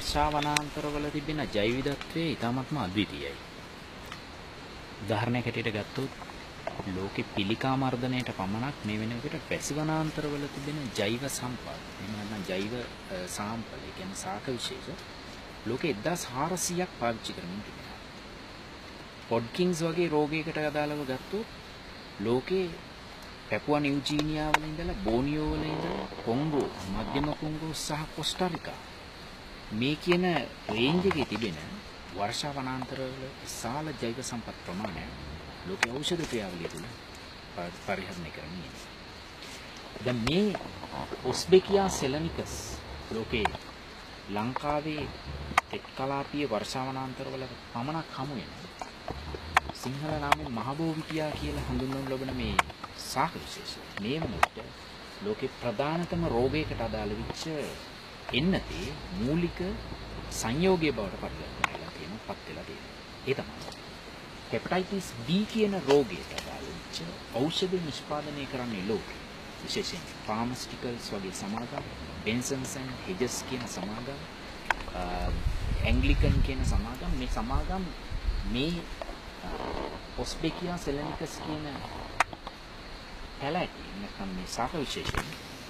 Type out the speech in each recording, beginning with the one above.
වර්ෂා වනාන්තරවල තිබෙන ජෛව විවිධත්වය ඉතාමත්ම අද්විතීයයි. උදාහරණයක් හැටියට ගත්තොත් ලෝකේ පිළිකා මර්ධනයට පමණක් මේ වෙන විට වැසි වනාන්තරවල තිබෙන ජෛව සම්පත් එහෙම නැත්නම් ජෛව සාම්පල කියන්නේ සාක විශේෂ ලෝකේ 1400ක් පාවිච්චි කරමින් තිබෙනවා. පොඩ්කින්ස් වගේ රෝගයකට අදාළව ගත්තොත් ලෝකේ පැපුවා නිව්ජීනියා වල ඉඳලා බෝනියෝ වල ඉඳලා කොංගෝ මධ්‍යම කොංගෝ සහ කොස්ටාරිකා මේ කියන රේන්ජ් එකේ තිබෙන වර්ෂා වනාන්තරවල විශාල ජෛව සම්පත් ප්‍රමාණය ලෝකයේ ඖෂධ ක්‍රියාවලිය තුළ පරිහරණය කරන්නේ. දැන් මේ ඔස්බෙකියා සෙලනිකස් ලෝකේ ලංකාවේ එක්කලාපීය වර්ෂා වනාන්තරවල පමණක් හමු වෙන සිංහල නාමයෙන් මහබෝවිටියා කියලා හඳුන්වනු ලබන මේ සාක විශේෂය මේ වුණත් ලෝකේ ප්‍රධානතම රෝගයකට අදාළ වෙච්ච එන්නතේ මූලික සංයෝගය බවට පරිවර්තනය වෙලා තියෙනවා පත් වෙලා තියෙනවා. ඒ තමයි හෙපටයිටිස් B කියන රෝගයට අදාළ වෙච්ච ඖෂධ නිෂ්පාදනය කරන්නේ ලෝකෙ. විශේෂයෙන් ෆාමස්ටිකල්ස් වගේ සමාගම්, බෙන්සන්ස් ඇන්ඩ් හෙජස් කියන සමාගම්, ඇන්ග්ලිකන් කියන සමාගම් මේ සමාගම් මේ ඔස්බෙකියා සෙලනිකස් කියන පැලැටි නැත්නම් මේ සාක විශේෂයෙන්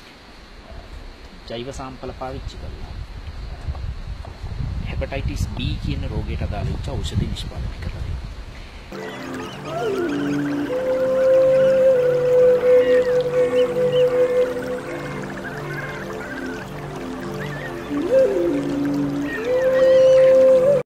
ජෛව සාම්පල පාවිච්චි කරලා හෙපටයිටිස් B කියන රෝගයට අදාළ වෙච්ච ඖෂධ නිෂ්පාදනය කරලා තියෙනවා.